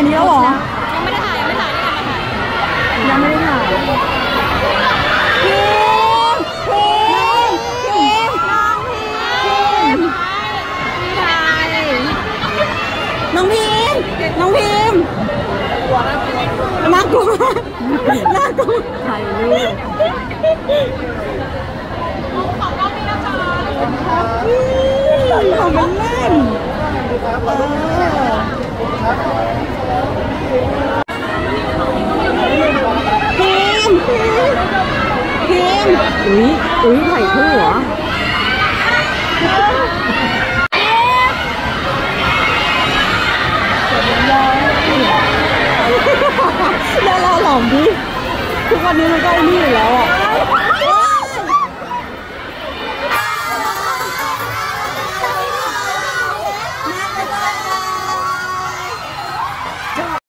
อันนี้แล้วเหรอยังไม่ได้ถ่ายยังไม่ถ่ายนี่ไงมาถ่ายยังไม่ได้ถ่ายน้องพิมน้องพิมน่ากลัวน่ากลัวถ่ายรูปของมันเล่นพิมอุ้ยถ่ายคู่เหรออย่าเราหลอมดิทุกวันนี้มันก็ไอ้นี่อยู่แล้วอ่ะ